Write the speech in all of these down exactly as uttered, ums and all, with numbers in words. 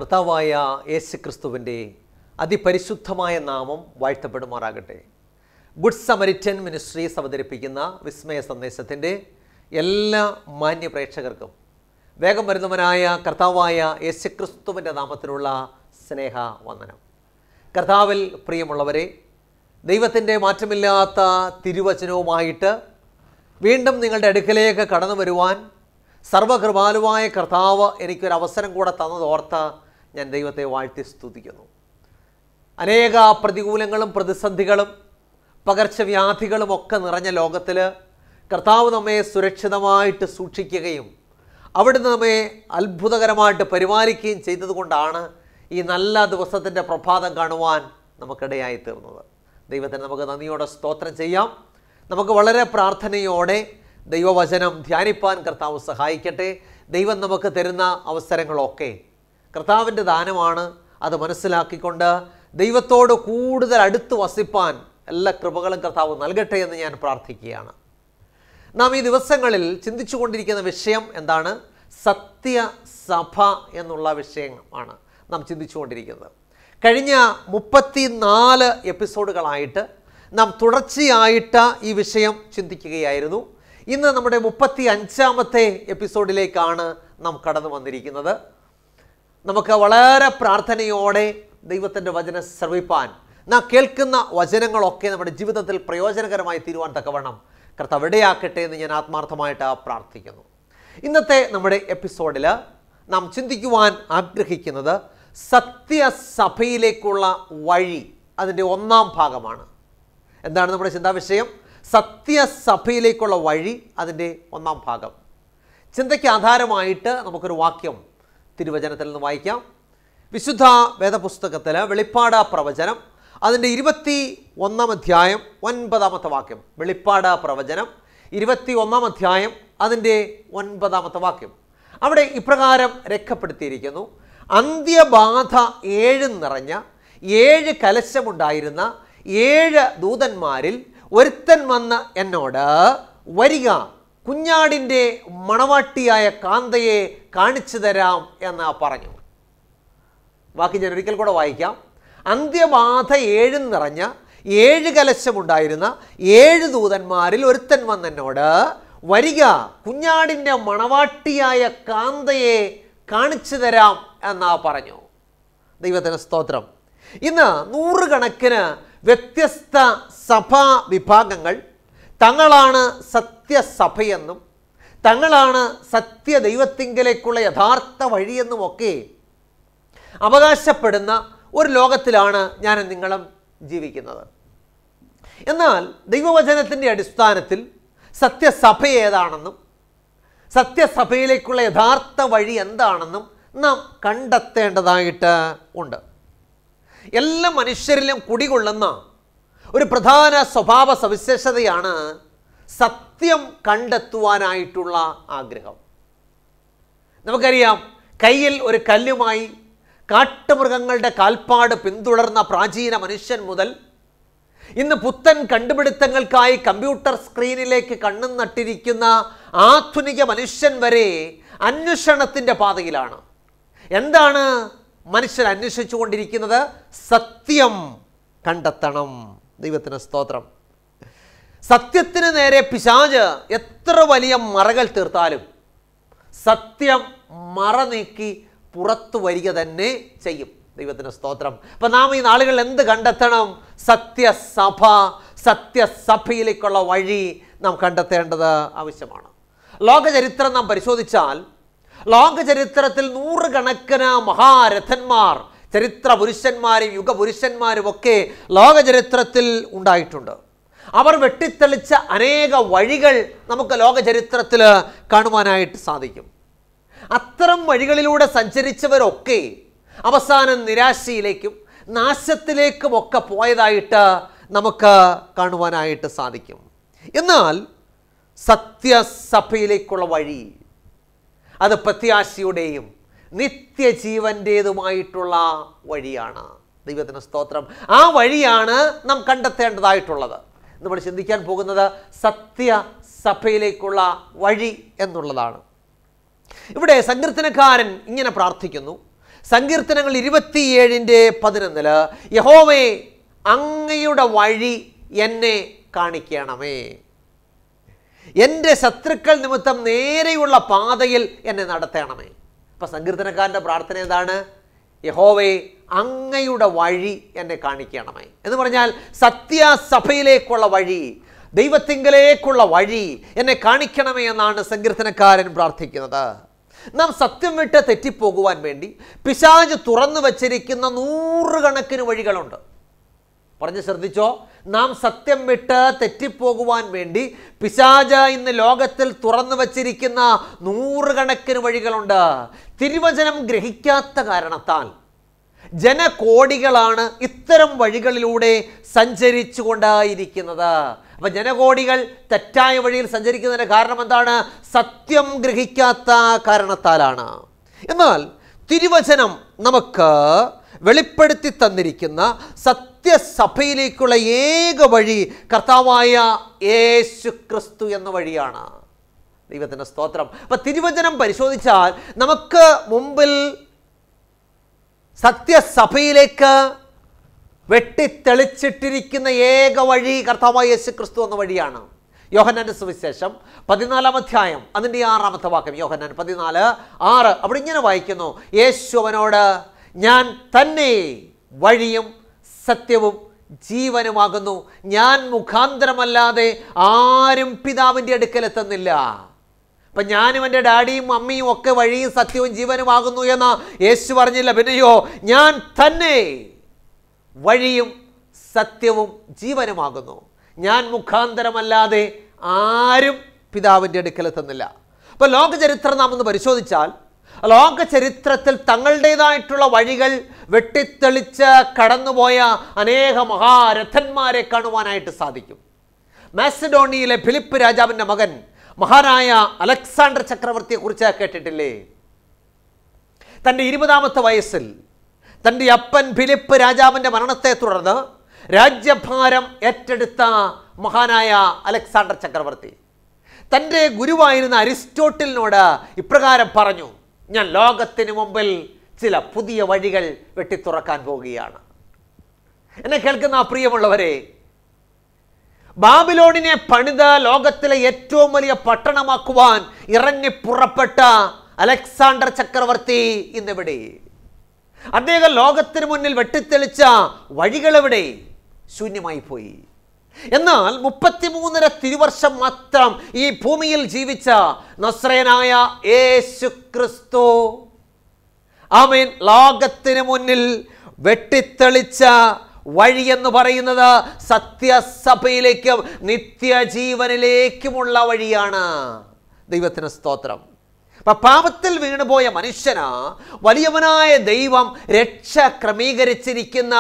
കർത്താവായ യേശുക്രിസ്തുവിൻ്റെ അതിപരിശുദ്ധമായ നാമം വാഴ്ത്തപ്പെടുമാറാകട്ടെ. ഗുഡ് സമരിറ്റൻ മിനിസ്ട്രീസ് അവതരിപ്പിക്കുന്ന വിസ്മയ സന്ദേശത്തിൻ്റെ എല്ലാ മാന്യ പ്രേക്ഷകർക്കും വേഗം വരുന്നവനായ കർത്താവായ യേശുക്രിസ്തുവിൻ്റെ നാമത്തിലുള്ള സ്നേഹ വന്ദനം. കർത്താവിൽ പ്രിയമുള്ളവരെ, ദൈവത്തിൻ്റെ മാറ്റമില്ലാത്ത തിരുവചനവുമായിട്ട് വീണ്ടും നിങ്ങളുടെ അടുക്കലേക്ക് കടന്നു വരുവാൻ സർവകൃപാലുവായ കർത്താവ് എനിക്കൊരവസരം കൂടെ തന്നതോർത്ത് ഞാൻ ദൈവത്തെ വാഴ്ത്തി സ്തുതിക്കുന്നു. അനേക പ്രതികൂലങ്ങളും പ്രതിസന്ധികളും പകർച്ചവ്യാധികളും ഒക്കെ നിറഞ്ഞ ലോകത്തിൽ കർത്താവ് നമ്മെ സുരക്ഷിതമായിട്ട് സൂക്ഷിക്കുകയും അവിടുന്ന് നമ്മെ അത്ഭുതകരമായിട്ട് പരിപാലിക്കുകയും ചെയ്തതുകൊണ്ടാണ് ഈ നല്ല ദിവസത്തിൻ്റെ പ്രഭാതം കാണുവാൻ നമുക്കിടയായി തീർന്നത്. ദൈവത്തിന് നമുക്ക് നന്ദിയോടെ സ്തോത്രം ചെയ്യാം. നമുക്ക് വളരെ പ്രാർത്ഥനയോടെ ദൈവവചനം ധ്യാനിപ്പാൻ കർത്താവ് സഹായിക്കട്ടെ. ദൈവം നമുക്ക് തരുന്ന അവസരങ്ങളൊക്കെ കർത്താവിൻ്റെ ദാനമാണ്. അത് മനസ്സിലാക്കിക്കൊണ്ട് ദൈവത്തോട് കൂടുതൽ അടുത്ത് വസിപ്പാൻ എല്ലാ കൃപകളും കർത്താവ് നൽകട്ടെ എന്ന് ഞാൻ പ്രാർത്ഥിക്കുകയാണ്. നാം ഈ ദിവസങ്ങളിൽ ചിന്തിച്ചു കൊണ്ടിരിക്കുന്ന വിഷയം എന്താണ്? സത്യസഭ എന്നുള്ള വിഷയമാണ് നാം ചിന്തിച്ചു കൊണ്ടിരിക്കുന്നത്. കഴിഞ്ഞ മുപ്പത്തി നാല് എപ്പിസോഡുകളായിട്ട് നാം തുടർച്ചയായിട്ട് ഈ വിഷയം ചിന്തിക്കുകയായിരുന്നു. ഇന്ന് നമ്മുടെ മുപ്പത്തി അഞ്ചാമത്തെ എപ്പിസോഡിലേക്കാണ് നാം കടന്നു വന്നിരിക്കുന്നത്. നമുക്ക് വളരെ പ്രാർത്ഥനയോടെ ദൈവത്തിൻ്റെ വചനം ശ്രവിപ്പാൻ, നാം കേൾക്കുന്ന വചനങ്ങളൊക്കെ നമ്മുടെ ജീവിതത്തിൽ പ്രയോജനകരമായി തീരുവാൻ തക്കവണ്ണം കർത്താവ് ഇടയാക്കട്ടെ എന്ന് ഞാൻ ആത്മാർത്ഥമായിട്ട് പ്രാർത്ഥിക്കുന്നു. ഇന്നത്തെ നമ്മുടെ എപ്പിസോഡിൽ നാം ചിന്തിക്കുവാൻ ആഗ്രഹിക്കുന്നത് സത്യസഭയിലേക്കുള്ള വഴി, അതിൻ്റെ ഒന്നാം ഭാഗമാണ്. എന്താണ് നമ്മുടെ ചിന്താവിഷയം? സത്യസഭയിലേക്കുള്ള വഴി, അതിൻ്റെ ഒന്നാം ഭാഗം. ചിന്തയ്ക്ക് ആധാരമായിട്ട് നമുക്കൊരു വാക്യം തിരുവചനത്തിൽ നിന്ന് വായിക്കാം. വിശുദ്ധ വേദപുസ്തകത്തിൽ വെളിപ്പാട് പ്രവചനം അതിൻ്റെ ഇരുപത്തി ഒന്നാം അധ്യായം ഒൻപതാമത്തെ വാക്യം. വെളിപ്പാട് പ്രവചനം ഇരുപത്തി ഒന്നാം അധ്യായം അതിൻ്റെ ഒൻപതാമത്തെ വാക്യം. അവിടെ ഇപ്രകാരം രേഖപ്പെടുത്തിയിരിക്കുന്നു: അന്ത്യബാധ ഏഴ് നിറഞ്ഞ ഏഴ് കലശമുണ്ടായിരുന്ന ഏഴ് ദൂതന്മാരിൽ ഒരുത്തൻ വന്ന് എന്നോട്, വരിക, കുഞ്ഞാടിൻ്റെ മണവാട്ടിയായ കാന്തയെ കാണിച്ചു തരാം എന്ന് പറഞ്ഞു. ബാക്കി ഞാൻ ഒരിക്കൽ കൂടെ വായിക്കാം. അന്ത്യബാധ ഏഴ് നിറഞ്ഞ ഏഴ് കലശമുണ്ടായിരുന്ന ഏഴ് ദൂതന്മാരിൽ ഒരുത്തൻ വന്ന് എന്നോട്, വരിക, കുഞ്ഞാടിൻ്റെ മണവാട്ടിയായ കാന്തയെ കാണിച്ചു തരാം എന്ന് പറഞ്ഞു. ദൈവത്തിന് സ്തോത്രം. ഇന്ന് നൂറുകണക്കിന് വ്യത്യസ്ത സഭാ വിഭാഗങ്ങൾ തങ്ങളാണ് സത്യസഭയെന്നും തങ്ങളാണ് സത്യ ദൈവത്തിങ്കലേക്കുള്ള യഥാർത്ഥ വഴിയെന്നുമൊക്കെ അവകാശപ്പെടുന്ന ഒരു ലോകത്തിലാണ് ഞാനും നിങ്ങളും ജീവിക്കുന്നത്. എന്നാൽ ദൈവവചനത്തിൻ്റെ അടിസ്ഥാനത്തിൽ സത്യസഭ ഏതാണെന്നും സത്യസഭയിലേക്കുള്ള യഥാർത്ഥ വഴി എന്താണെന്നും നാം കണ്ടെത്തേണ്ടതായിട്ട് ഉണ്ട്. എല്ലാ മനുഷ്യരിലും കുടികൊള്ളുന്ന ഒരു പ്രധാന സ്വഭാവ സവിശേഷതയാണ് സത്യം കണ്ടെത്തുവാനായിട്ടുള്ള ആഗ്രഹം. നമുക്കറിയാം, കയ്യിൽ ഒരു കല്ലുമായി കാട്ടുമൃഗങ്ങളുടെ കാൽപ്പാട് പിന്തുടർന്ന പ്രാചീന മനുഷ്യൻ മുതൽ ഇന്ന് പുത്തൻ കണ്ടുപിടുത്തങ്ങൾക്കായി കമ്പ്യൂട്ടർ സ്ക്രീനിലേക്ക് കണ്ണും നട്ടിരിക്കുന്ന ആധുനിക മനുഷ്യൻ വരെ അന്വേഷണത്തിൻ്റെ പാതയിലാണ്. എന്താണ് മനുഷ്യൻ അന്വേഷിച്ചു കൊണ്ടിരിക്കുന്നത്? സത്യം കണ്ടെത്തണം. ദൈവത്തിന് സ്തോത്രം. സത്യത്തിന് നേരെ പിശാച് എത്ര വലിയ മറകൾ തീർത്താലും സത്യം മറ നീക്കി പുറത്തു വരിക തന്നെ ചെയ്യും. ദൈവത്തിന് സ്തോത്രം. അപ്പം നാം ഈ നാളുകളിൽ എന്ത് കണ്ടെത്തണം? സത്യസഭ, സത്യസഭയിലേക്കുള്ള വഴി നാം കണ്ടെത്തേണ്ടത് ആവശ്യമാണ്. ലോകചരിത്രം നാം പരിശോധിച്ചാൽ ലോകചരിത്രത്തിൽ നൂറുകണക്കിന് മഹാരഥന്മാർ, ചരിത്ര പുരുഷന്മാരും യുഗപുരുഷന്മാരും ഒക്കെ ലോകചരിത്രത്തിൽ ഉണ്ടായിട്ടുണ്ട്. അവർ വെട്ടിത്തെളിച്ച അനേക വഴികൾ നമുക്ക് ലോകചരിത്രത്തിൽ കാണുവാനായിട്ട് സാധിക്കും. അത്തരം വഴികളിലൂടെ സഞ്ചരിച്ചവരൊക്കെ അവസാനം നിരാശയിലേക്കും നാശത്തിലേക്കുമൊക്കെ പോയതായിട്ട് നമുക്ക് കാണുവാനായിട്ട് സാധിക്കും. എന്നാൽ സത്യസഭയിലേക്കുള്ള വഴി, അത് പ്രത്യാശയുടെയും നിത്യജീവൻ്റേതുമായിട്ടുള്ള വഴിയാണ്. ദൈവത്തിന് സ്തോത്രം. ആ വഴിയാണ് നാം കണ്ടെത്തേണ്ടതായിട്ടുള്ളത്. നമ്മൾ ചിന്തിക്കാൻ പോകുന്നത് സത്യസഭയിലേക്കുള്ള വഴി എന്നുള്ളതാണ്. ഇവിടെ സങ്കീർത്തനക്കാരൻ ഇങ്ങനെ പ്രാർത്ഥിക്കുന്നു: സങ്കീർത്തനങ്ങൾ ഇരുപത്തിയേഴിൻ്റെ പതിനൊന്നില് യഹോവേ അങ്ങയുടെ വഴി എന്നെ കാണിക്കണമേ, എൻ്റെ ശത്രുക്കൾ നിമിത്തം നേരെയുള്ള പാതയിൽ എന്നെ നടത്തണമേ. അപ്പം സങ്കീർത്തനക്കാരൻ്റെ പ്രാർത്ഥന എന്താണ്? യഹോവേ അങ്ങയുടെ വഴി എന്നെ കാണിക്കണമേ എന്ന് പറഞ്ഞാൽ സത്യസഭയിലേക്കുള്ള വഴി, ദൈവത്തിങ്കലേക്കുള്ള വഴി എന്നെ കാണിക്കണമേ എന്നാണ് സങ്കീർത്തനക്കാരൻ പ്രാർത്ഥിക്കുന്നത്. നാം സത്യം വിട്ട് തെറ്റിപ്പോകുവാൻ വേണ്ടി പിശാച് തുറന്നു വച്ചിരിക്കുന്ന നൂറുകണക്കിന് വഴികളുണ്ട്. പറഞ്ഞ് ശ്രദ്ധിച്ചോ, നാം സത്യം വിട്ട് തെറ്റിപ്പോകുവാൻ വേണ്ടി പിശാച് ഇന്ന് ലോകത്തിൽ തുറന്നു വച്ചിരിക്കുന്ന നൂറുകണക്കിന് വഴികളുണ്ട്. തിരുവചനം ഗ്രഹിക്കാത്ത കാരണത്താൽ ജനകോടികളാണ് ഇത്തരം വഴികളിലൂടെ സഞ്ചരിച്ചു കൊണ്ടായിരിക്കുന്നത്. അപ്പം ജനകോടികൾ തെറ്റായ വഴിയിൽ സഞ്ചരിക്കുന്നതിൻ്റെ കാരണം എന്താണ്? സത്യം ഗ്രഹിക്കാത്ത കാരണത്താലാണ്. എന്നാൽ തിരുവചനം നമുക്ക് വെളിപ്പെടുത്തി തന്നിരിക്കുന്ന സത്യസഭയിലേക്കുള്ള ഏക വഴി കർത്താവായ യേശു ക്രിസ്തു എന്ന വഴിയാണ്. ദൈവത്തിൻ്റെ സ്തോത്രം. അപ്പം തിരുവചനം പരിശോധിച്ചാൽ നമുക്ക് മുമ്പിൽ സത്യസഭയിലേക്ക് വെട്ടിത്തെളിച്ചിട്ടിരിക്കുന്ന ഏക വഴി കർത്താവായ യേശു ക്രിസ്തു എന്ന വഴിയാണ്. യോഹന്നാന്റെ സുവിശേഷം പതിനാലാം അധ്യായം അതിൻ്റെ ആറാമത്തെ വാക്യം, യോഹന്നാൻ പതിനാല് ആറ്, അവിടെ ഇങ്ങനെ വായിക്കുന്നു, യേശു അവനോട് ഞാൻ തന്നെ വഴിയും സത്യവും ജീവനുമാകുന്നു, ഞാൻ മുഖാന്തരമല്ലാതെ ആരും പിതാവിൻ്റെ അടുക്കൽ എത്തുന്നില്ല. അപ്പം ഞാനും എൻ്റെ ഡാഡിയും മമ്മിയും ഒക്കെ വഴിയും സത്യവും ജീവനുമാകുന്നു എന്ന് യേശു പറഞ്ഞില്ല. പിന്നെയോ ഞാൻ തന്നെ വഴിയും സത്യവും ജീവനുമാകുന്നു, ഞാൻ മുഖാന്തരമല്ലാതെ ആരും പിതാവിൻ്റെ അടുക്കൽ എത്തുന്നില്ല. അപ്പോൾ ലോകചരിത്രം നാം ഒന്ന് പരിശോധിച്ചാൽ ലോക ചരിത്രത്തിൽ തങ്ങളുടേതായിട്ടുള്ള വഴികൾ വെട്ടിത്തെളിച്ച് കടന്നുപോയ അനേക മഹാരഥന്മാരെ കാണുവാനായിട്ട് സാധിക്കും. മാസിഡോണിയയിലെ ഫിലിപ്പ് രാജാവിൻ്റെ മകൻ മഹാനായ അലക്സാണ്ടർ ചക്രവർത്തിയെക്കുറിച്ച് കേട്ടിട്ടില്ലേ? തൻ്റെ ഇരുപതാമത്തെ വയസ്സിൽ തൻ്റെ അപ്പൻ ഫിലിപ്പ് രാജാവിൻ്റെ മരണത്തെ തുടർന്ന് രാജ്യഭാരം ഏറ്റെടുത്ത മഹാനായ അലക്സാണ്ടർ ചക്രവർത്തി തൻ്റെ ഗുരുവായിരുന്ന അരിസ്റ്റോട്ടിലിനോട് ഇപ്രകാരം പറഞ്ഞു, ഞാൻ ലോകത്തിന് മുമ്പിൽ ചില പുതിയ വഴികൾ വെട്ടിത്തുറക്കാൻ പോവുകയാണ്. എന്നെ കേൾക്കുന്ന പ്രിയമുള്ളവരെ, ബാബിലോണിനെ പണിത് ലോകത്തിലെ ഏറ്റവും വലിയ പട്ടണമാക്കുവാൻ ഇറങ്ങി പുറപ്പെട്ട അലക്സാണ്ടർ ചക്രവർത്തി ഇന്നിവിടെ. അദ്ദേഹം ലോകത്തിന് മുന്നിൽ വെട്ടിത്തെളിച്ച വഴികളെവിടെ? ശൂന്യമായി പോയി. എന്നാൽ മുപ്പത്തിമൂന്നര തിരുവർഷം മാത്രം ഈ ഭൂമിയിൽ ജീവിച്ച നസ്രയനായ യേശു ക്രിസ്തു ആമേൻ ലോകത്തിന് മുന്നിൽ വെട്ടിത്തെളിച്ച വഴി എന്ന് പറയുന്നത് സത്യസഭയിലേക്കും നിത്യജീവനിലേക്കുമുള്ള വഴിയാണ്. ദൈവത്തിന് സ്തോത്രം. അപ്പം പാപത്തിൽ വീണുപോയ മനുഷ്യന് വലിയവനായ ദൈവം രക്ഷ ക്രമീകരിച്ചിരിക്കുന്ന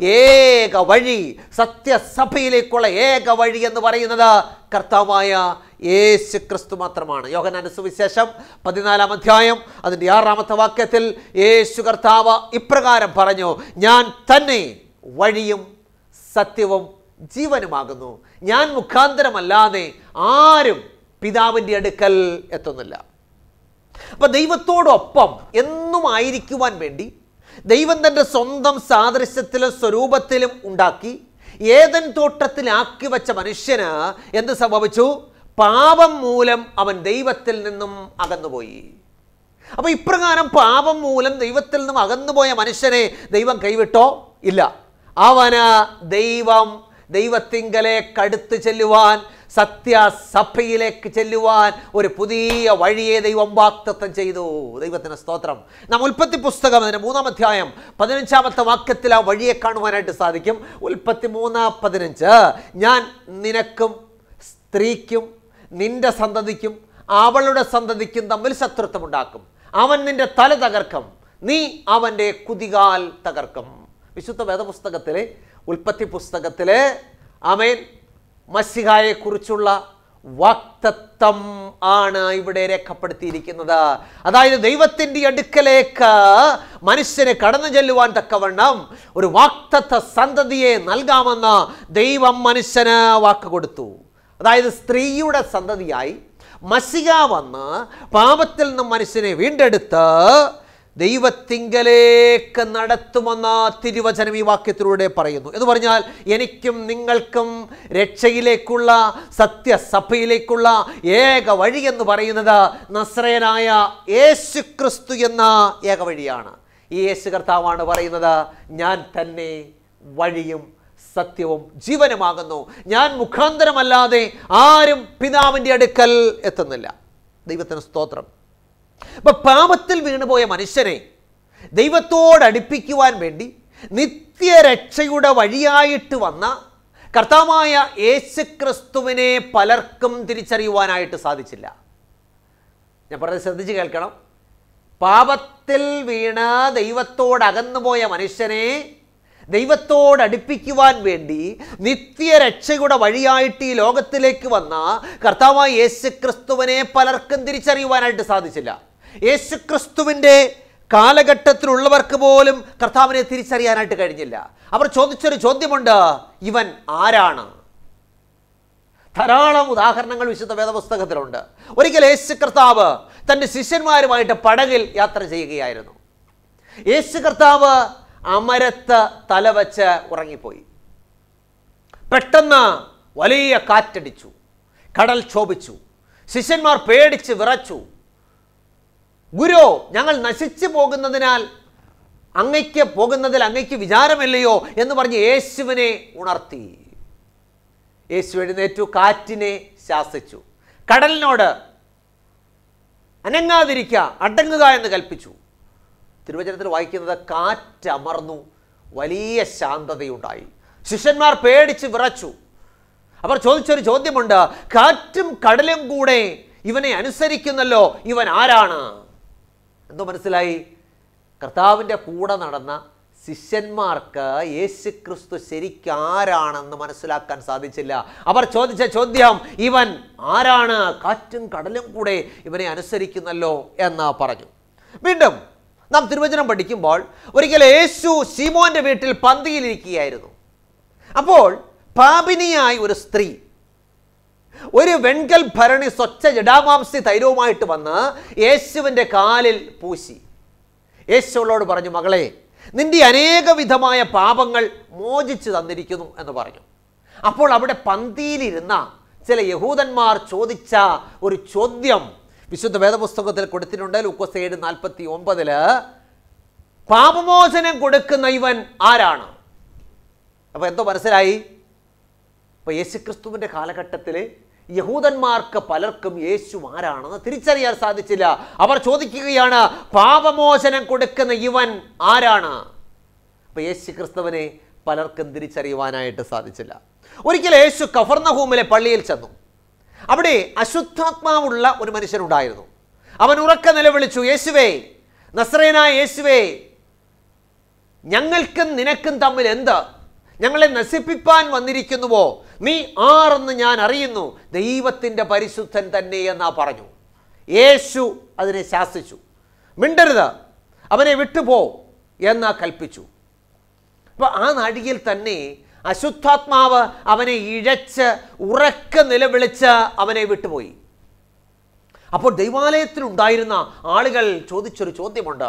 ഏക വഴി, സത്യസഭയിലേക്കുള്ള ഏക വഴി എന്ന് പറയുന്നത് കർത്താവായ യേശു ക്രിസ്തു മാത്രമാണ്. യോഹന്നാന്റെ സുവിശേഷം പതിനാലാം അധ്യായം അതിൻ്റെ ആറാമത്തെ വാക്യത്തിൽ യേശു കർത്താവ് ഇപ്രകാരം പറഞ്ഞു, ഞാൻ തന്നെ വഴിയും സത്യവും ജീവനുമാകുന്നു, ഞാൻ മുഖാന്തരമല്ലാതെ ആരും പിതാവിൻ്റെ അടുക്കൽ എത്തുന്നില്ല. അപ്പം ദൈവത്തോടൊപ്പം എന്നും ആയിരിക്കുവാൻ വേണ്ടി ദൈവം തൻ്റെ സ്വന്തം സാദൃശ്യത്തിലും സ്വരൂപത്തിലും ഉണ്ടാക്കി ഏദൻ തോട്ടത്തിലാക്കി വെച്ച മനുഷ്യന് എന്ത് സംഭവിച്ചു? പാപം മൂലം അവൻ ദൈവത്തിൽ നിന്നും അകന്നുപോയി. അപ്പോൾ ഇപ്രകാരം പാപം മൂലം ദൈവത്തിൽ നിന്നും അകന്നുപോയ മനുഷ്യനെ ദൈവം കൈവിട്ടോ? ഇല്ല. അവന് ദൈവം ദൈവത്തിങ്കലേക്ക് അടുത്ത് ചെല്ലുവാൻ, സത്യസഭയിലേക്ക് ചെല്ലുവാൻ ഒരു പുതിയ വഴിയെ ദൈവം വാഗ്ദത്തം ചെയ്തു. ദൈവത്തിന് സ്തോത്രം. നാം ഉൽപ്പത്തി പുസ്തകം അതിൻ്റെ മൂന്നാം അധ്യായം പതിനഞ്ചാമത്തെ വാക്യത്തിൽ ആ വഴിയെ കാണുവാനായിട്ട് സാധിക്കും. ഉൽപ്പത്തി മൂന്ന് പതിനഞ്ച്, ഞാൻ നിനക്കും സ്ത്രീക്കും നിന്റെ സന്തതിക്കും അവളുടെ സന്തതിക്കും തമ്മിൽ ശത്രുത്വം ഉണ്ടാക്കും, അവൻ നിന്റെ തല തകർക്കും, നീ അവൻ്റെ കുതികാൽ തകർക്കും. വിശുദ്ധ വേദപുസ്തകത്തിലെ ഉൽപ്പത്തി പുസ്തകത്തിലെ ആമേൻ മശിഹായെക്കുറിച്ചുള്ള വാഗ്ദത്തം ആണ് ഇവിടെ രേഖപ്പെടുത്തിയിരിക്കുന്നത്. അതായത് ദൈവത്തിൻ്റെ അടുക്കലേക്ക് മനുഷ്യനെ കടന്നു ചെല്ലുവാൻ തക്കവണ്ണം ഒരു വാഗ്ദത്ത സന്തതിയെ നൽകാമെന്ന് ദൈവം മനുഷ്യന് വാക്ക് കൊടുത്തു. അതായത് സ്ത്രീയുടെ സന്തതിയായി മശിഹ വന്ന് പാപത്തിൽ നിന്നും മനുഷ്യനെ വീണ്ടെടുത്ത് ദൈവത്തിങ്കലേക്ക് നടത്തുമെന്ന തിരുവചനം ഈ വാക്യത്തിലൂടെ പറയുന്നു. എന്ന് പറഞ്ഞാൽ എനിക്കും നിങ്ങൾക്കും രക്ഷയിലേക്കുള്ള സത്യസഭയിലേക്കുള്ള ഏക വഴി എന്ന് പറയുന്നത് നസ്രയനായ യേശു ക്രിസ്തു എന്ന ഏക വഴിയാണ്. ഈ യേശു കർത്താവാണ് പറയുന്നത്, ഞാൻ തന്നെ വഴിയും സത്യവും ജീവനുമാകുന്നു, ഞാൻ മുഖാന്തരമല്ലാതെ ആരും പിതാവിൻ്റെ അടുക്കൽ എത്തുന്നില്ല. ദൈവത്തിന് സ്തോത്രം. അപ്പൊ പാപത്തിൽ വീണുപോയ മനുഷ്യനെ ദൈവത്തോട് അടുപ്പിക്കുവാൻ വേണ്ടി നിത്യരക്ഷയുടെ വഴിയായിട്ട് വന്ന കർത്താവായ യേശുക്രിസ്തുവിനെ പലർക്കും തിരിച്ചറിയുവാനായിട്ട് സാധിച്ചില്ല. ഞാൻ പറഞ്ഞത് ശ്രദ്ധിച്ച് കേൾക്കണം. പാപത്തിൽ വീണ് ദൈവത്തോട് അകന്നുപോയ മനുഷ്യനെ ദൈവത്തോട് അടുപ്പിക്കുവാൻ വേണ്ടി നിത്യരക്ഷയുടെ വഴിയായിട്ട് ഈ ലോകത്തിലേക്ക് വന്ന കർത്താവായ യേശുക്രിസ്തുവിനെ പലർക്കും തിരിച്ചറിയുവാനായിട്ട് സാധിച്ചില്ല. യേശുക്രിസ്തുവിൻ്റെ കാലഘട്ടത്തിലുള്ളവർക്ക് പോലും കർത്താവിനെ തിരിച്ചറിയാനായിട്ട് കഴിഞ്ഞില്ല. അവർ ചോദിച്ചൊരു ചോദ്യമുണ്ട്, ഇവൻ ആരാണ്? ധാരാളം ഉദാഹരണങ്ങൾ വിശുദ്ധ വേദപുസ്തകത്തിലുണ്ട്. ഒരിക്കൽ യേശു കർത്താവ് തൻ്റെ ശിഷ്യന്മാരുമായിട്ട് പടകിൽ യാത്ര ചെയ്യുകയായിരുന്നു. യേശു കർത്താവ് അമരത്ത് തലവച്ച് ഉറങ്ങിപ്പോയി. പെട്ടെന്ന് വലിയ കാറ്റടിച്ചു, കടൽ ക്ഷോഭിച്ചു. ശിഷ്യന്മാർ പേടിച്ച് വിറച്ചു. ഗുരു, ഞങ്ങൾ നശിച്ചു പോകുന്നതിനാൽ അങ്ങയ്ക്ക് പോകുന്നതിൽ അങ്ങയ്ക്ക് വിചാരമില്ലയോ എന്ന് പറഞ്ഞ് യേശുവിനെ ഉണർത്തി. യേശു എഴുന്നേറ്റു, കാറ്റിനെ ശാസിച്ചു, കടലിനോട് അനങ്ങാതിരിക്കുക, അടങ്ങുക എന്ന് കൽപ്പിച്ചു. തിരുവചനത്തിൽ വായിക്കുന്നത് കാറ്റമർന്നു, വലിയ ശാന്തതയുണ്ടായി. ശിഷ്യന്മാർ പേടിച്ച് വിറച്ചു. അവർ ചോദിച്ചൊരു ചോദ്യമുണ്ട്, കാറ്റും കടലും കൂടെ ഇവനെ അനുസരിക്കുന്നല്ലോ, ഇവൻ ആരാണ്? എന്തോ മനസ്സിലായി? കർത്താവിൻ്റെ കൂടെ നടന്ന ശിഷ്യന്മാർക്ക് യേശുക്രിസ്തു ശരിക്കാരാണെന്ന് മനസ്സിലാക്കാൻ സാധിച്ചില്ല. അവർ ചോദിച്ച ചോദ്യം, ഇവൻ ആരാണ്? കാറ്റും കടലും കൂടെ ഇവനെ അനുസരിക്കുന്നല്ലോ എന്ന് പറഞ്ഞു. വീണ്ടും നാം തിരുവചനം പഠിക്കുമ്പോൾ ഒരിക്കൽ യേശു ശീമോന്റെ വീട്ടിൽ പന്തിയിലിരിക്കുകയായിരുന്നു. അപ്പോൾ പാപിനിയായി ഒരു സ്ത്രീ ഒരു വെൺകൽ ഭരണി സ്വച്ഛ ജടാമാംസി തൈലവുമായിട്ട് വന്ന് യേശുവിൻ്റെ കാലിൽ പൂശി. യേശുവോട് പറഞ്ഞു, മകളെ, നിന്റെ അനേക വിധമായ പാപങ്ങൾ മോചിച്ചു തന്നിരിക്കുന്നു എന്ന് പറഞ്ഞു. അപ്പോൾ അവിടെ പന്തിയിലിരുന്ന ചില യഹൂദന്മാർ ചോദിച്ച ഒരു ചോദ്യം വിശുദ്ധ വേദപുസ്തകത്തിൽ കൊടുത്തിട്ടുണ്ട്. ലൂക്കോസ് ഏഴ് നാൽപ്പത്തി ഒമ്പതില് പാപമോചനം കൊടുക്കുന്ന ഇവൻ ആരാണ്? അപ്പൊ എന്തോ മനസ്സിലായി? അപ്പൊ യേശുക്രിസ്തുവിന്റെ കാലഘട്ടത്തിൽ യഹൂദന്മാർക്ക് പലർക്കും യേശു ആരാണെന്ന് തിരിച്ചറിയാൻ സാധിച്ചില്ല. അവർ ചോദിക്കുകയാണ്, പാപമോചനം കൊടുക്കുന്ന ഇവൻ ആരാണ്? അപ്പൊ യേശുക്രിസ്തുവിനെ പലർക്കും തിരിച്ചറിയുവാനായിട്ട് സാധിച്ചില്ല. ഒരിക്കൽ യേശു കഫർന്നഹൂമിലെ പള്ളിയിൽ ചെന്നു. അവിടെ അശുദ്ധാത്മാവുള്ള ഒരു മനുഷ്യനുണ്ടായിരുന്നു. അവൻ ഉറക്കെ നിലവിളിച്ചു, യേശുവേ, നസ്രയനായ യേശുവേ, ഞങ്ങൾക്കും നിനക്കും തമ്മിൽ എന്ത്? ഞങ്ങളെ നശിപ്പിപ്പാൻ വന്നിരിക്കുന്നുവോ? നീ ആരെന്ന് ഞാൻ അറിയുന്നു, ദൈവത്തിൻ്റെ പരിശുദ്ധൻ തന്നെ എന്നാ പറഞ്ഞു. യേശു അതിനെ ശാസിച്ചു. മിണ്ടരുത്, അവനെ വിട്ടുപോ എന്നാ കൽപ്പിച്ചു. അപ്പോൾ ആ നാഴികയിൽ തന്നെ അശുദ്ധാത്മാവ് അവനെ ഇഴച്ച് ഉറക്കെ നിലവിളിച്ച് അവനെ വിട്ടുപോയി. അപ്പോൾ ദൈവാലയത്തിലുണ്ടായിരുന്ന ആളുകൾ ചോദിച്ചൊരു ചോദ്യമുണ്ട്,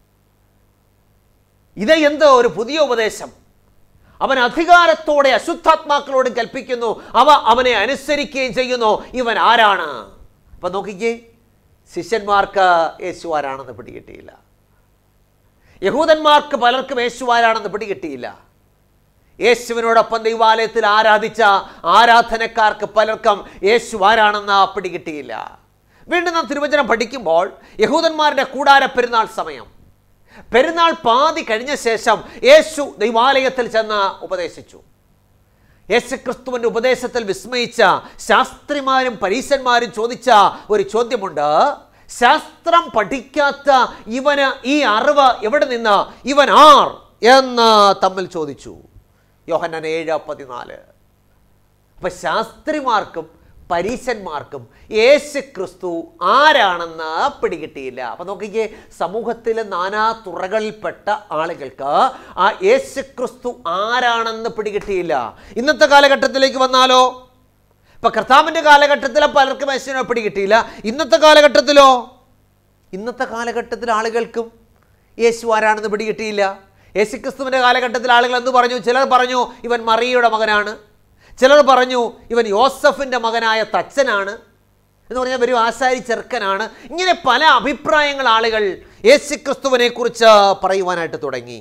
ഇത് എന്ത് ഒരു പുതിയ ഉപദേശം? അവൻ അധികാരത്തോടെ അശുദ്ധാത്മാക്കളോട് കൽപ്പിക്കുന്നു, അവ അവനെ അനുസരിക്കുകയും ചെയ്യുന്നു, ഇവൻ ആരാണ്? അപ്പൊ നോക്കിക്കേ, ശിഷ്യന്മാർക്ക് യേശു ആരാണെന്ന് പിടികിട്ടിയില്ല. യഹൂദന്മാർക്ക് പലർക്കും യേശു ആരാണെന്ന് പിടികിട്ടിയില്ല. യേശുവിനോടൊപ്പം ദൈവാലയത്തിൽ ആരാധിച്ച ആരാധനക്കാർക്ക് പലർക്കും യേശു ആരാണെന്ന് പിടികിട്ടിയില്ല. വീണ്ടും നാം തിരുവചനം പഠിക്കുമ്പോൾ യഹൂദന്മാരുടെ കൂടാര പെരുന്നാൾ സമയം, പെരുന്നാൾ പാതി കഴിഞ്ഞ ശേഷം യേശു ദൈവാലയത്തിൽ ചെന്ന് ഉപദേശിച്ചു. യേശുക്രിസ്തുവിൻ്റെ ഉപദേശത്തിൽ വിസ്മയിച്ച ശാസ്ത്രിമാരും പരീശന്മാരും ചോദിച്ച ഒരു ചോദ്യമുണ്ട്, ശാസ്ത്രം പഠിക്കാത്ത ഇവന് ഈ അറിവ് എവിടെ നിന്ന്? ഇവൻ ആർ എന്ന് തമ്മിൽ ചോദിച്ചു. യോഹന്നാൻ ഏഴ് പതിനാല്. അപ്പൊ ശാസ്ത്രിമാർക്കും പരീശന്മാർക്കും യേശുക്രിസ്തു ആരാണെന്ന് പിടികിട്ടിയില്ല. അപ്പൊ നോക്കിക്കേ, സമൂഹത്തിലെ നാനാ തുറകളിൽപ്പെട്ട ആളുകൾക്ക് ആ യേശുക്രിസ്തു ആരാണെന്ന് പിടികിട്ടിയില്ല. ഇന്നത്തെ കാലഘട്ടത്തിലേക്ക് വന്നാലോ, ഇപ്പൊ കർത്താവിൻ്റെ കാലഘട്ടത്തിലെ പലർക്കും യേശുവിനെ പിടികിട്ടിയില്ല. ഇന്നത്തെ കാലഘട്ടത്തിലോ, ഇന്നത്തെ കാലഘട്ടത്തിൽ ആളുകൾക്കും യേശു ആരാണെന്ന് പിടികിട്ടിയില്ല. യേശുക്രിസ്തുവിൻ്റെ കാലഘട്ടത്തിൽ ആളുകൾ എന്ത് പറഞ്ഞു? ചിലർ പറഞ്ഞു ഇവൻ മറിയയുടെ മകനാണ്, ചിലർ പറഞ്ഞു ഇവൻ യോസഫിൻ്റെ മകനായ തച്ചനാണ് എന്ന് പറഞ്ഞാൽ ഒരു ആശാരി ചെറുക്കനാണ്. ഇങ്ങനെ പല അഭിപ്രായങ്ങൾ ആളുകൾ യേശുക്രിസ്തുവിനെ കുറിച്ച് പറയുവാനായിട്ട് തുടങ്ങി.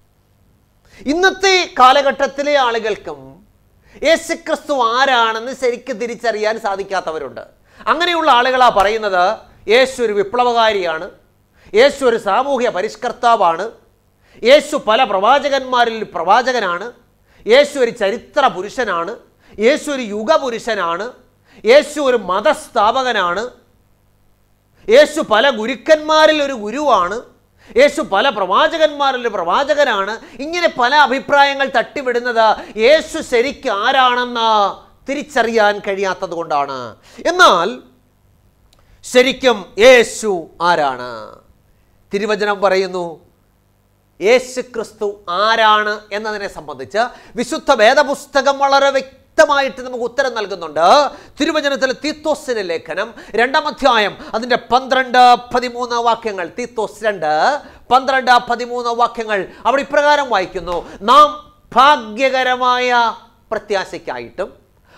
ഇന്നത്തെ കാലഘട്ടത്തിലെ ആളുകൾക്കും യേശുക്രിസ്തു ആരാണെന്ന് ശരിക്കും തിരിച്ചറിയാൻ സാധിക്കാത്തവരുണ്ട്. അങ്ങനെയുള്ള ആളുകളാ പറയുന്നത് യേശു ഒരു വിപ്ലവകാരിയാണ്, യേശു ഒരു സാമൂഹ്യ പരിഷ്കർത്താവാണ്, യേശു പല പ്രവാചകന്മാരിൽ പ്രവാചകനാണ്, യേശു ഒരു ചരിത്ര പുരുഷനാണ്, യേശു ഒരു യുഗപുരുഷനാണ്, യേശു ഒരു മതസ്ഥാപകനാണ്, യേശു പല ഗുരുക്കന്മാരിൽ ഒരു ഗുരുവാണ്, യേശു പല പ്രവാചകന്മാരിൽ ഒരു പ്രവാചകനാണ്. ഇങ്ങനെ പല അഭിപ്രായങ്ങൾ തട്ടിവിടുന്നത് യേശു ശരിക്കും ആരാണെന്ന് തിരിച്ചറിയാൻ കഴിയാത്തത് കൊണ്ടാണ്. എന്നാൽ ശരിക്കും യേശു ആരാണ്? തിരുവചനം പറയുന്നു യേശു ക്രിസ്തു ആരാണ് എന്നതിനെ സംബന്ധിച്ച് വിശുദ്ധ വേദപുസ്തകം വളരെ വ്യക്തമായിട്ട് നമുക്ക് ഉത്തരം നൽകുന്നുണ്ട്. തിരുവചനത്തിലെ തീത്തോസിന്റെ ലേഖനം രണ്ടാം അധ്യായം അതിൻ്റെ പന്ത്രണ്ട് പതിമൂന്ന് വാക്യങ്ങൾ, തീത്തോസ് രണ്ട് പന്ത്രണ്ട് പതിമൂന്ന് വാക്യങ്ങൾ അവിടെ ഇപ്രകാരം വായിക്കുന്നു: നാം ഭാഗ്യകരമായ പ്രത്യാശയ്ക്കായിട്ടും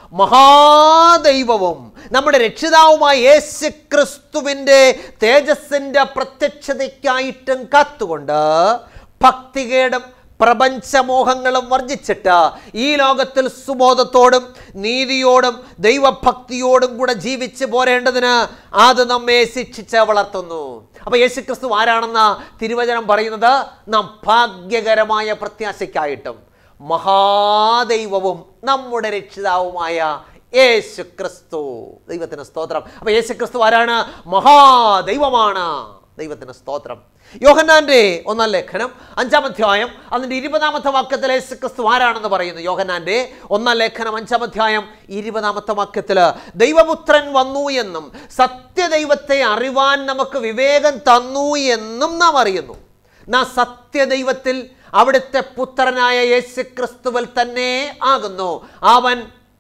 മഹാദൈവവും നമ്മുടെ രക്ഷിതാവുമായ യേശു ക്രിസ്തുവിൻ്റെ തേജസ്സിൻ്റെ പ്രത്യക്ഷതയ്ക്കായിട്ടും കാത്തുകൊണ്ട് ഭക്തികേടും പ്രപഞ്ചമോഹങ്ങളും വർജിച്ചിട്ട് ഈ ലോകത്തിൽ സുബോധത്തോടും നീതിയോടും ദൈവഭക്തിയോടും കൂടെ ജീവിച്ച് പോരേണ്ടതിന് അത് നമ്മെ ശിക്ഷിച്ച് വളർത്തുന്നു. അപ്പൊ യേശുക്രിസ്തു ആരാണെന്ന് തിരുവചനം പറയുന്നത് നാം ഭാഗ്യകരമായ പ്രത്യാശയ്ക്കായിട്ടും മഹാദൈവവും നമ്മുടെ രക്ഷിതാവുമായ യേശു ക്രിസ്തു. ദൈവത്തിന് സ്തോത്രം. അപ്പൊ യേശു ക്രിസ്തു ആരാണ്? മഹാദൈവമാണ്. ദൈവത്തിന് സ്തോത്രം. യോഹന്നാന്റെ ഒന്നാം ലേഖനം അഞ്ചാം അധ്യായം അതിൻ്റെ ഇരുപതാമത്തെ വാക്യത്തിൽ യേശു ക്രിസ്തു ആരാണെന്ന് പറയുന്നു. യോഹന്നാന്റെ ഒന്നാം ലേഖനം അഞ്ചാം അധ്യായം ഇരുപതാമത്തെ വാക്യത്തിൽ ദൈവപുത്രൻ വന്നു എന്നും സത്യദൈവത്തെ അറിവാൻ നമുക്ക് വിവേകം തന്നു എന്നും നാം അറിയുന്നു. നാം സത്യദൈവത്തിൽ അവിടുത്തെ പുത്രനായ യേശു ക്രിസ്തുവിൽ തന്നെ ആകുന്നു. അവൻ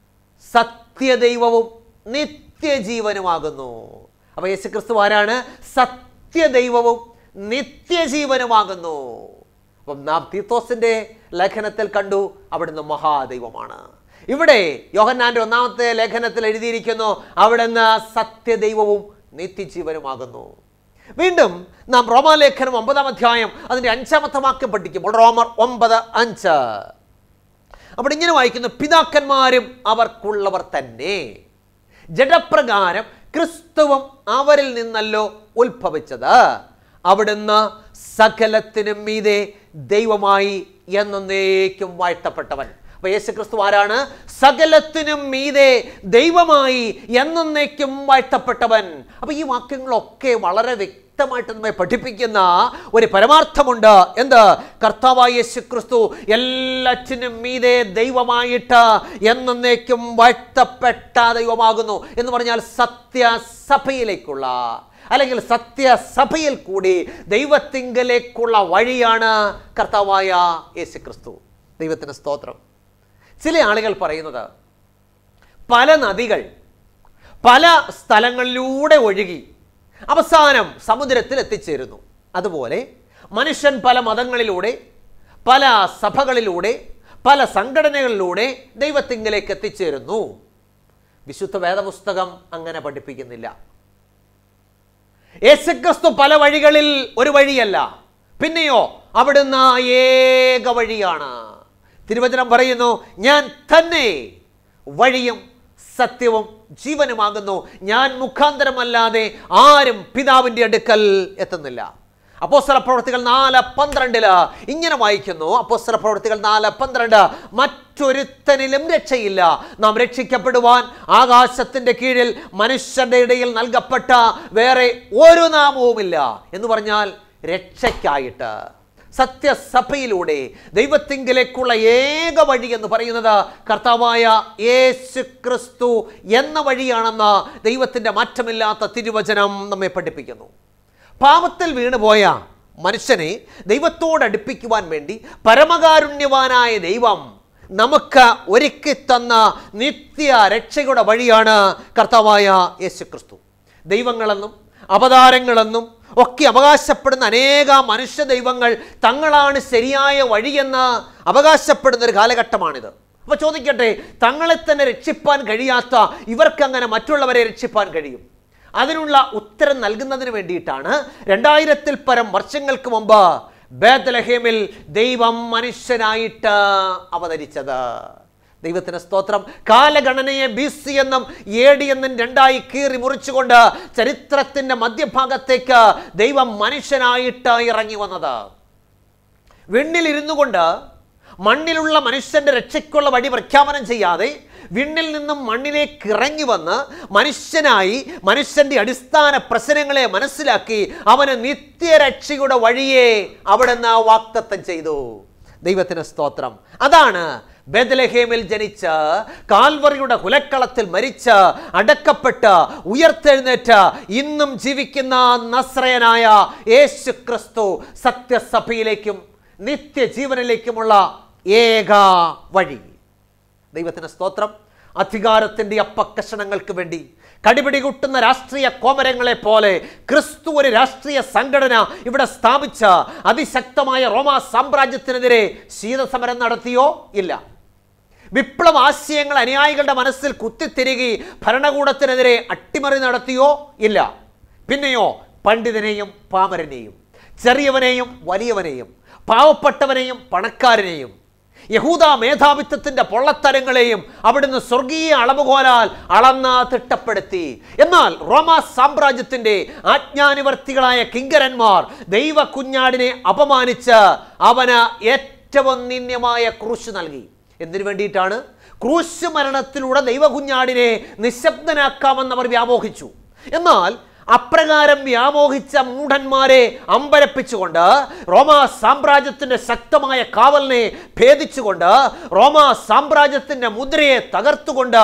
സത്യദൈവവും നിത്യജീവനുമാകുന്നു. അപ്പൊ യേശു ക്രിസ്തു ആരാണ്? സത്യദൈവവും നിത്യജീവനുമാകുന്നു. അപ്പം നാം തീത്തോസിന്റെ ലേഖനത്തിൽ കണ്ടു അവിടുന്ന് മഹാദൈവമാണ്. ഇവിടെ യോഹന്നാന്റെ ഒന്നാമത്തെ ലേഖനത്തിൽ എഴുതിയിരിക്കുന്നു അവിടുന്ന് സത്യദൈവവും നിത്യജീവനുമാകുന്നു. വീണ്ടും നാം റോമാലേഖനം ഒമ്പതാം അധ്യായം അതിൻ്റെ അഞ്ചാമത്തെ വാക്യം പഠിക്കുമ്പോൾ റോമർ ഒമ്പത് അഞ്ച് അവിടെ ഇങ്ങനെ വായിക്കുന്നു: പിതാക്കന്മാരും അവർക്കുള്ളവർ തന്നെ, ജഡപ്രകാരം ക്രിസ്തുവും അവരിൽ നിന്നല്ലോ ഉത്ഭവിച്ചത്, അവിടുന്ന് സകലത്തിനും മീതെ ദൈവമായി എന്നേക്കും വാഴ്ത്തപ്പെട്ടവൻ. അപ്പൊ യേശു ക്രിസ്തു ആരാണ്? സകലത്തിനും മീതെ ദൈവമായി എന്നേക്കും വാഴ്ത്തപ്പെട്ടവൻ. അപ്പൊ ഈ വാക്യങ്ങളൊക്കെ വളരെ വ്യക്തമായിട്ട് നമ്മെ പഠിപ്പിക്കുന്ന ഒരു പരമാർത്ഥമുണ്ട്. എന്ത്? കർത്താവായ യേശു ക്രിസ്തു എല്ലാറ്റിനും മീതെ ദൈവമായിട്ട് എന്നേക്കും വാഴ്ത്തപ്പെട്ട ദൈവമാകുന്നു എന്ന് പറഞ്ഞാൽ സത്യസഭയിലേക്കുള്ള അല്ലെങ്കിൽ സത്യസഭയിൽ കൂടി ദൈവത്തിങ്കലേക്കുള്ള വഴിയാണ് കർത്താവായ യേശു ക്രിസ്തു. ദൈവത്തിന് സ്തോത്രം. ചില ആളുകൾ പറയുന്നത് പല നദികൾ പല സ്ഥലങ്ങളിലൂടെ ഒഴുകി അവസാനം സമുദ്രത്തിൽ എത്തിച്ചേരുന്നു. അതുപോലെ മനുഷ്യൻ പല മതങ്ങളിലൂടെ പല സഭകളിലൂടെ പല സംഘടനകളിലൂടെ ദൈവത്തിങ്കലേക്ക് എത്തിച്ചേരുന്നു. വിശുദ്ധ വേദപുസ്തകം അങ്ങനെ പഠിപ്പിക്കുന്നില്ല. യേശുക്രിസ്തു പല വഴികളിൽ ഒരു വഴിയല്ല, പിന്നെയോ അവിടുന്ന് ഏക വഴിയാണ്. തിരുവചനം പറയുന്നു ഞാൻ തന്നെ വഴിയും സത്യവും ജീവനുമാകുന്നു, ഞാൻ മുഖാന്തരമല്ലാതെ ആരും പിതാവിൻ്റെ അടുക്കൽ എത്തുന്നില്ല. അപ്പോസ്തല പ്രവൃത്തികൾ നാല് പന്ത്രണ്ടില് ഇങ്ങനെ വായിക്കുന്നു. അപ്പോസ്തല പ്രവൃത്തികൾ നാല് പന്ത്രണ്ട് മറ്റൊരുത്തനിലും രക്ഷയില്ല, നാം രക്ഷിക്കപ്പെടുവാൻ ആകാശത്തിന്റെ കീഴിൽ മനുഷ്യരുടെ ഇടയിൽ നൽകപ്പെട്ട വേറെ ഒരു നാമവുമില്ല എന്ന് പറഞ്ഞാൽ രക്ഷയ്ക്കായിട്ട് സത്യസഭയിലൂടെ ദൈവത്തിങ്കിലേക്കുള്ള ഏക വഴി എന്ന് പറയുന്നത് കർത്താവായ യേശു ക്രിസ്തു എന്ന വഴിയാണെന്ന് ദൈവത്തിൻ്റെ മാറ്റമില്ലാത്ത തിരുവചനം നമ്മെ പഠിപ്പിക്കുന്നു. പാപത്തിൽ വീണുപോയ മനുഷ്യനെ ദൈവത്തോടടുപ്പിക്കുവാൻ വേണ്ടി പരമകാരുണ്യവാനായ ദൈവം നമുക്ക് ഒരുക്കി തന്ന നിത്യ രക്ഷയുടെ വഴിയാണ് കർത്താവായ യേശു ക്രിസ്തു. ദൈവങ്ങളെന്നും അവതാരങ്ങളെന്നും ഒക്കെ അവകാശപ്പെടുന്ന അനേക മനുഷ്യ ദൈവങ്ങൾ തങ്ങളാണ് ശരിയായ വഴിയെന്ന് അവകാശപ്പെടുന്ന ഒരു കാലഘട്ടമാണിത്. അപ്പോൾ ചോദിക്കട്ടെ, തങ്ങളെ തന്നെ രക്ഷിപ്പാൻ കഴിയാത്ത ഇവർക്കങ്ങനെ മറ്റുള്ളവരെ രക്ഷിപ്പാൻ കഴിയും? അതിനുള്ള ഉത്തരം നൽകുന്നതിന് വേണ്ടിയിട്ടാണ് രണ്ടായിരത്തിൽ പരം വർഷങ്ങൾക്ക് മുമ്പ് ബേത്ലഹേമിൽ ദൈവം മനുഷ്യനായിട്ട് അവതരിച്ചത്. ദൈവത്തിന് സ്തോത്രം. കാലഗണനയെ ബി സി എന്നും എ ഡി എന്നും രണ്ടായി കീറി മുറിച്ചുകൊണ്ട് ചരിത്രത്തിന്റെ മധ്യഭാഗത്തേക്ക് ദൈവം മനുഷ്യനായിട്ട് ഇറങ്ങി വന്നത്. വിണ്ണിലിരുന്നു കൊണ്ട് മണ്ണിലുള്ള മനുഷ്യന്റെ രക്ഷയ്ക്കുള്ള വഴി പ്രഖ്യാപനം ചെയ്യാതെ വിണ്ണിൽ നിന്നും മണ്ണിലേക്ക് ഇറങ്ങി വന്ന് മനുഷ്യനായി മനുഷ്യന്റെ അടിസ്ഥാന പ്രശ്നങ്ങളെ മനസ്സിലാക്കി അവന് നിത്യരക്ഷയുടെ വഴിയെ അവിടുന്ന് വാഗ്ദത്തം ചെയ്തു. ദൈവത്തിന് സ്തോത്രം. അതാണ് ബേത്ലഹേമിൽ ജനിച്ച് കാൽവറിയുടെ കുലക്കളത്തിൽ മരിച്ച് അടക്കപ്പെട്ട് ഉയർത്തെഴുന്നേറ്റ് ഇന്നും ജീവിക്കുന്ന നസ്രയനായ യേശു ക്രിസ്തു സത്യസഭയിലേക്കും നിത്യജീവനിലേക്കുമുള്ള ഏക വഴി. ദൈവത്തിന് സ്തോത്രം. അധികാരത്തിൻ്റെ അപ്പക്കഷണങ്ങൾക്ക് വേണ്ടി കടിപിടി കൂട്ടുന്ന രാഷ്ട്രീയ കോമരങ്ങളെ പോലെ ക്രിസ്തു ഒരു രാഷ്ട്രീയ സംഘടന ഇവിടെ സ്ഥാപിച്ച അതിശക്തമായ റോമാ സാമ്രാജ്യത്തിനെതിരെ ശീതസമരം നടത്തിയോ? ഇല്ല. വിപ്ലവ ആശയങ്ങൾ അനുയായികളുടെ മനസ്സിൽ കുത്തിത്തിരികി ഭരണകൂടത്തിനെതിരെ അട്ടിമറി നടത്തിയോ? ഇല്ല. പിന്നെയോ പണ്ഡിതനെയും പാമരനെയും, ചെറിയവനെയും വലിയവനെയും, പാവപ്പെട്ടവനെയും പണക്കാരനെയും, യഹൂദ മേധാവിത്വത്തിന്റെ പൊള്ളത്തരങ്ങളെയും അവിടുന്ന് സ്വർഗീയ അളവുകോലാൽ അളന്ന് തിട്ടപ്പെടുത്തി. എന്നാൽ റോമാ സാമ്രാജ്യത്തിന്റെ ആജ്ഞാനിവർത്തികളായ കിങ്കരന്മാർ ദൈവ കുഞ്ഞാടിനെ അപമാനിച്ച് അവന് ഏറ്റവും നിന്ദ്യമായ ക്രൂശ് നൽകി. എന്തിനു വേണ്ടിയിട്ടാണ്? ക്രൂശ് മരണത്തിലൂടെ ദൈവ കുഞ്ഞാടിനെ നിശബ്ദനാക്കാമെന്ന് അവർ വ്യാമോഹിച്ചു. എന്നാൽ അപ്രകാരം വ്യാമോഹിച്ച മൂഢന്മാരെ അമ്പരപ്പിച്ചുകൊണ്ട് റോമാ സാമ്രാജ്യത്തിന്റെ ശക്തമായ കാവലിനെ ഭേദിച്ചുകൊണ്ട് റോമാ സാമ്രാജ്യത്തിന്റെ മുദ്രയെ തകർത്തുകൊണ്ട്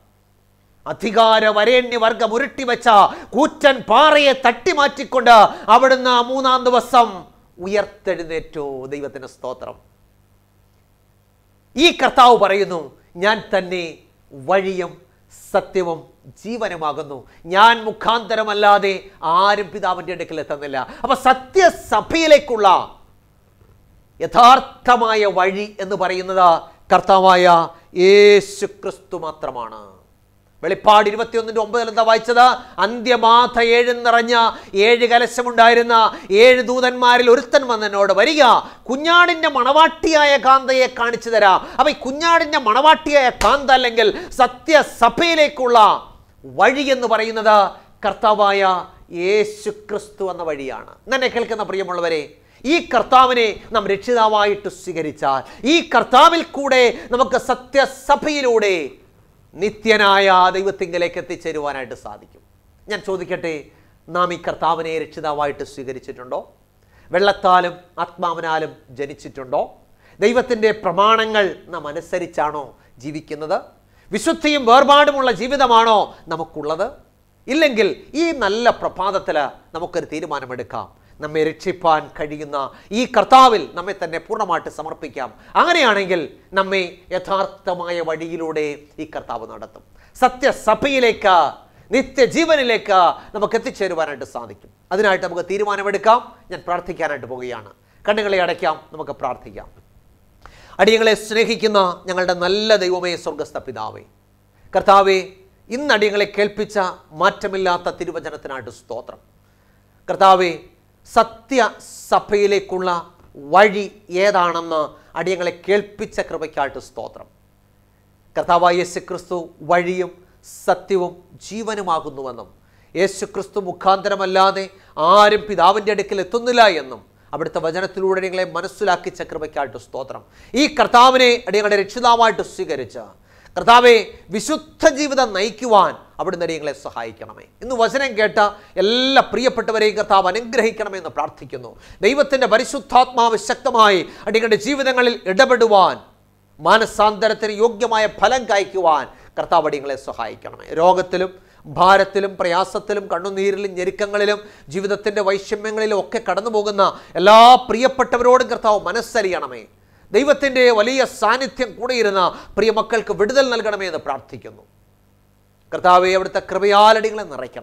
അധികാര വരേണ്യവർഗം ഉരുട്ടിവെച്ച കൂറ്റൻ പാറയെ തട്ടിമാറ്റിക്കൊണ്ട് അവിടുന്ന് മൂന്നാം ദിവസം ഉയർത്തെഴുന്നേറ്റു. ദൈവത്തിന് സ്തോത്രം. ഈ കർത്താവ് പറയുന്നു, ഞാൻ തന്നെ വഴിയും സത്യവും ജീവനുമാകുന്നു, ഞാൻ മുഖാന്തരമല്ലാതെ ആരും പിതാവിൻ്റെ അടുക്കൽ എത്തുന്നില്ല. അപ്പൊ സത്യസഭയിലേക്കുള്ള യഥാർത്ഥമായ വഴി എന്ന് പറയുന്നത് കർത്താവായ യേശു ക്രിസ്തു മാത്രമാണ്. വെളിപ്പാട് ഇരുപത്തിയൊന്നിന്റെ ഒമ്പതിൽ എന്താ വായിച്ചത്? അന്ത്യമാഥ ഏഴ് നിറഞ്ഞ ഏഴ് കലശമുണ്ടായിരുന്ന ഏഴ് ദൂതന്മാരിൽ ഒരുത്തൻ വന്നെന്നോട്, വരിക, കുഞ്ഞാടിന്റെ മണവാട്ടിയായ കാന്തയെ കാണിച്ചു തരാം. അപ്പൊ ഈ കുഞ്ഞാടിന്റെ മണവാട്ടിയായ കാന്ത അല്ലെങ്കിൽ സത്യസഭയിലേക്കുള്ള വഴി എന്ന് പറയുന്നത് കർത്താവായ യേശു ക്രിസ്തു എന്ന വഴിയാണ്. എന്നെ കേൾക്കുന്ന പ്രിയമുള്ളവരെ, ഈ കർത്താവിനെ നാം രക്ഷിതാവായിട്ട് സ്വീകരിച്ചാൽ ഈ കർത്താവിൽ കൂടെ നമുക്ക് സത്യസഭയിലൂടെ നിത്യനായ ദൈവത്തിങ്കലേക്ക് എത്തിച്ചേരുവാനായിട്ട് സാധിക്കും. ഞാൻ ചോദിക്കട്ടെ, നാം ഈ കർത്താവിനെ രക്ഷിതാവായിട്ട് സ്വീകരിച്ചിട്ടുണ്ടോ? വെള്ളത്താലും ആത്മാവിനാലും ജനിച്ചിട്ടുണ്ടോ? ദൈവത്തിൻ്റെ പ്രമാണങ്ങൾ നാം അനുസരിച്ചാണോ ജീവിക്കുന്നത്? വിശുദ്ധിയും വേർപാടുമുള്ള ജീവിതമാണോ നമുക്കുള്ളത്? ഇല്ലെങ്കിൽ ഈ നല്ല പ്രഭാതത്തിൽ നമുക്കൊരു തീരുമാനമെടുക്കാം. നമ്മെ രക്ഷിപ്പാൻ കഴിയുന്ന ഈ കർത്താവിൽ നമ്മെ തന്നെ പൂർണ്ണമായിട്ട് സമർപ്പിക്കാം. അങ്ങനെയാണെങ്കിൽ നമ്മെ യഥാർത്ഥമായ വഴിയിലൂടെ ഈ കർത്താവ് നടത്തും. സത്യസഭയിലേക്ക്, നിത്യജീവനിലേക്ക് നമുക്ക് എത്തിച്ചേരുവാനായിട്ട് സാധിക്കും. അതിനായിട്ട് നമുക്ക് തീരുമാനമെടുക്കാം. ഞാൻ പ്രാർത്ഥിക്കാനായിട്ട് പോവുകയാണ്. കണ്ണുകളെ അടയ്ക്കാം, നമുക്ക് പ്രാർത്ഥിക്കാം. അടിയങ്ങളെ സ്നേഹിക്കുന്ന ഞങ്ങളുടെ നല്ല ദൈവമേ, സ്വർഗസ്ഥ പിതാവേ, കർത്താവേ, ഇന്ന് അടിയങ്ങളെ കേൾപ്പിച്ച മാറ്റമില്ലാത്ത തിരുവചനത്തിനായിട്ട് സ്തോത്രം. കർത്താവേ, സത്യസഭയിലേക്കുള്ള വഴി ഏതാണെന്ന് അടിയങ്ങളെ കേൾപ്പിച്ച കൃപയ്ക്കായിട്ട് സ്തോത്രം. കർത്താവായ യേശു ക്രിസ്തു വഴിയും സത്യവും ജീവനുമാകുന്നുവെന്നും യേശു ക്രിസ്തു മുഖാന്തരമല്ലാതെ ആരും പിതാവിൻ്റെ അടുക്കൽ എത്തുന്നില്ല എന്നും അവിടുത്തെ വചനത്തിലൂടെ നിങ്ങളെ മനസ്സിലാക്കിച്ച കൃപയ്ക്കായിട്ട് സ്തോത്രം. ഈ കർത്താവിനെ അടിയങ്ങളുടെ രക്ഷിതാവായിട്ട് സ്വീകരിച്ച കർത്താവെ, വിശുദ്ധ ജീവിതം നയിക്കുവാൻ അവിടുന്ന് നിങ്ങളെ സഹായിക്കണമേ. ഇന്ന് വചനം കേട്ട എല്ലാ പ്രിയപ്പെട്ടവരെയും കർത്താവ് അനുഗ്രഹിക്കണമേ എന്ന് പ്രാർത്ഥിക്കുന്നു. ദൈവത്തിൻ്റെ പരിശുദ്ധാത്മാവ് ശക്തമായി അടിയങ്ങളുടെ ജീവിതങ്ങളിൽ ഇടപെടുവാൻ, മാനസാന്തരത്തിന് യോഗ്യമായ ഫലം കായ്ക്കുവാൻ കർത്താവ് അടിയങ്ങളെ സഹായിക്കണമേ. രോഗത്തിലും ഭാരത്തിലും പ്രയാസത്തിലും കണ്ണുനീരിലും ഞെരുക്കങ്ങളിലും ജീവിതത്തിൻ്റെ വൈഷമ്യങ്ങളിലും ഒക്കെ കടന്നു പോകുന്ന എല്ലാ പ്രിയപ്പെട്ടവരോടും കർത്താവ് മനസ്സറിയണമേ. ദൈവത്തിൻ്റെ വലിയ സാന്നിധ്യം കൂടെയിരുന്ന പ്രിയ മക്കൾക്ക് വിടുതൽ നൽകണമേ എന്ന് പ്രാർത്ഥിക്കുന്നു. കർത്താവെ, അവിടുത്തെ കൃപയാലടികളെ നിറയ്ക്കണമേ.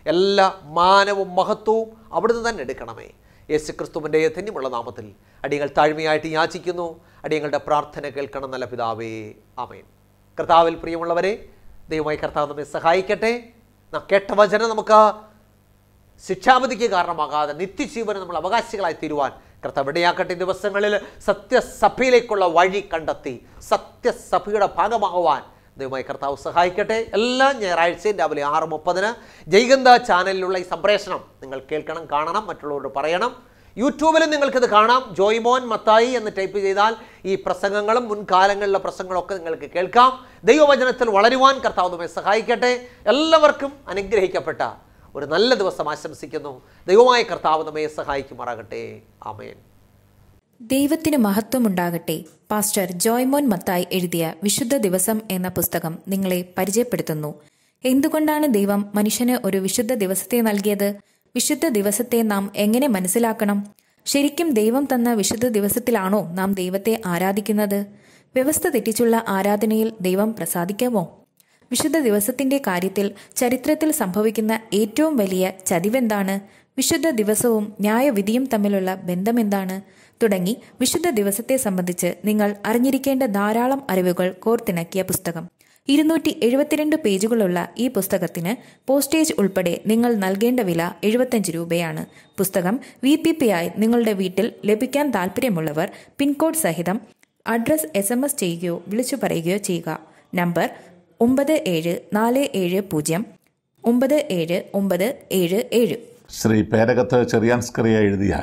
എല്ലാ മാനവും മഹത്വവും അവിടുന്ന് തന്നെ എടുക്കണമേ. യേശു ക്രിസ്തുവിൻ്റെ ധന്യമുള്ള നാമത്തിൽ അടിയങ്ങൾ താഴ്മയായിട്ട് യാചിക്കുന്നു. അടിയങ്ങളുടെ പ്രാർത്ഥന കേൾക്കണം നല്ല പിതാവേ, ആമേൻ. കർത്താവിൽ പ്രിയമുള്ളവരെ, ദൈവമായി കർത്താവ് നമ്മെ സഹായിക്കട്ടെ. നാം കേട്ട വചനം നമുക്ക് ശിക്ഷാപതിക്ക് കാരണമാകാതെ നിത്യജീവനം നമ്മൾ അവകാശികളായി തീരുവാൻ കർത്താവ് ഇടയാക്കട്ടെ. ദിവസങ്ങളിൽ സത്യസഭയിലേക്കുള്ള വഴി കണ്ടെത്തി സത്യസഭയുടെ ഭാഗമാകുവാൻ ദൈവമായി കർത്താവ് സഹായിക്കട്ടെ. എല്ലാ ഞായറാഴ്ചയും രാവിലെ ആറ് മുപ്പതിന് ജയ്ഗന്ധ ചാനലിലുള്ള ഈ സംപ്രേഷണം നിങ്ങൾ കേൾക്കണം, കാണണം, മറ്റുള്ളവരോട് പറയണം. യൂട്യൂബിലും നിങ്ങൾക്കിത് കാണാം. ജോയ്മോൻ മത്തായി എന്ന് ടൈപ്പ് ചെയ്താൽ ഈ പ്രസംഗങ്ങളും മുൻകാലങ്ങളിലെ പ്രസംഗങ്ങളൊക്കെ നിങ്ങൾക്ക് കേൾക്കാം. ദൈവവചനത്തിൽ വളരുവാൻ കർത്താവ് നമ്മെ സഹായിക്കട്ടെ. എല്ലാവർക്കും അനുഗ്രഹിക്കപ്പെട്ട ഒരു നല്ല ദിവസം ആശംസിക്കുന്നു. ദൈവമായ കർത്താവ് നമ്മെ സഹായിക്കുമാറാകട്ടെ. ആമേൻ. ദൈവത്തിന് മഹത്വമുണ്ടാകട്ടെ. പാസ്റ്റർ ജോയ്മോൻ മത്തായി എഴുതിയ വിശുദ്ധ ദിവസം എന്ന പുസ്തകം നിങ്ങളെ പരിചയപ്പെടുത്തുന്നു. എന്തുകൊണ്ടാണ് ദൈവം മനുഷ്യന് ഒരു വിശുദ്ധ ദിവസത്തെ നൽകിയത്? വിശുദ്ധ ദിവസത്തെ നാം എങ്ങനെ മനസ്സിലാക്കണം? ശരിക്കും ദൈവം തന്ന വിശുദ്ധ ദിവസത്തിലാണോ നാം ദൈവത്തെ ആരാധിക്കുന്നത്? വ്യവസ്ഥ തെറ്റിച്ചുള്ള ആരാധനയിൽ ദൈവം പ്രസാദിക്കാമോ? വിശുദ്ധ ദിവസത്തിന്റെ കാര്യത്തിൽ ചരിത്രത്തിൽ സംഭവിക്കുന്ന ഏറ്റവും വലിയ ചതിവെന്താണ്? വിശുദ്ധ ദിവസവും ന്യായവിധിയും തമ്മിലുള്ള ബന്ധമെന്താണ്? തുടങ്ങി വിശുദ്ധ ദിവസത്തെ സംബന്ധിച്ച് നിങ്ങൾ അറിഞ്ഞിരിക്കേണ്ട ധാരാളം അറിവുകൾ കോർത്തിണക്കിയ പുസ്തകം. ഇരുന്നൂറ്റി എഴുപത്തിരണ്ട് പേജുകളുള്ള ഈ പുസ്തകത്തിന് പോസ്റ്റേജ് ഉൾപ്പെടെ നിങ്ങൾ നൽകേണ്ട വില എഴുപത്തഞ്ച് രൂപയാണ്. പുസ്തകം വി പി പി ആയി നിങ്ങളുടെ വീട്ടിൽ ലഭിക്കാൻ താൽപ്പര്യമുള്ളവർ പിൻകോഡ് സഹിതം അഡ്രസ് എസ് എം എസ് ചെയ്യുകയോ വിളിച്ചു പറയുകയോ ചെയ്യുക. നമ്പർ ഒമ്പത് ഏഴ് നാല് ഏഴ് പൂജ്യം ഒമ്പത് ഏഴ് ഒമ്പത് ഏഴ് ഏഴ്. ശ്രീ പേരകത്ത് ചെറിയാൻസ്കറിയ എഴുതിയ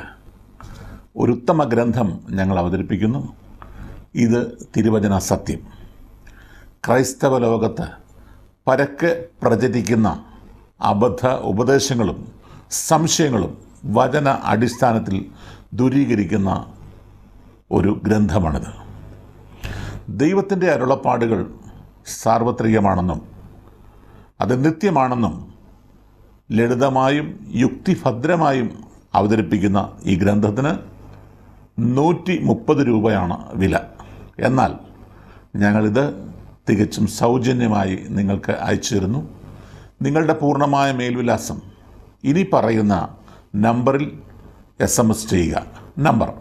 ഒരു ഉത്തമ ഗ്രന്ഥം ഞങ്ങൾ അവതരിപ്പിക്കുന്നു. ഇത് തിരുവചന സത്യം. ക്രൈസ്തവ ലോകത്ത് പരക്കെ പ്രചരിക്കുന്ന അബദ്ധ ഉപദേശങ്ങളും സംശയങ്ങളും വചന അടിസ്ഥാനത്തിൽ ദൂരീകരിക്കുന്ന ഒരു ഗ്രന്ഥമാണിത്. ദൈവത്തിൻ്റെ അരുളപ്പാടുകൾ സാർവത്രികമാണെന്നും അത് നിത്യമാണെന്നും ലളിതമായും യുക്തിഭദ്രമായും അവതരിപ്പിക്കുന്ന ഈ ഗ്രന്ഥത്തിന് നൂറ്റി മുപ്പത് രൂപയാണ് വില. എന്നാൽ ഞങ്ങളിത് തികച്ചും സൗജന്യമായി നിങ്ങൾക്ക് അയച്ചു തരുന്നു. നിങ്ങളുടെ പൂർണ്ണമായ മേൽവിലാസം ഇനി പറയുന്ന നമ്പറിൽ എസ് എം എസ് ചെയ്യുക. Number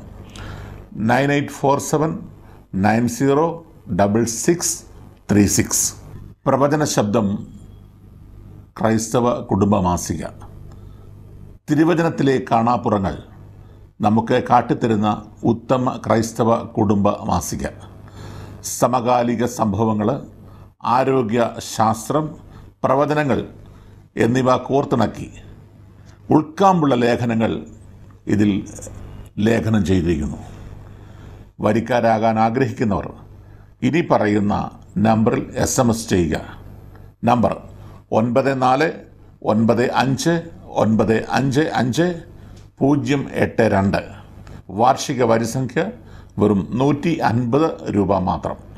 nine eight four seven nine zero double six three six. പ്രവചന ശബ്ദം ക്രൈസ്തവ കുടുംബമാസിക. തിരുവചനത്തിലെ കാണാപ്പുറങ്ങൾ നമുക്ക് കാട്ടിത്തരുന്ന ഉത്തമ ക്രൈസ്തവ കുടുംബ മാസിക. സമകാലിക സംഭവങ്ങൾ, ആരോഗ്യ ശാസ്ത്രം, പ്രവചനങ്ങൾ എന്നിവ കോർത്തിണക്കി ഉൾക്കാമ്പുള്ള ലേഖനങ്ങൾ ഇതിൽ ലേഖനം ചെയ്തിരിക്കുന്നു. വരിക്കാരാകാൻ ആഗ്രഹിക്കുന്നവർ ഇനി പറയുന്ന നമ്പറിൽ എസ് എം എസ് ചെയ്യുക. നമ്പർ ഒൻപത് നാല് ഒൻപത് അഞ്ച് ഒൻപത് അഞ്ച് അഞ്ച് പൂജ്യം എട്ട് രണ്ട്. വാർഷിക വരിസംഖ്യ വെറും നൂറ്റി അൻപത് രൂപ മാത്രം.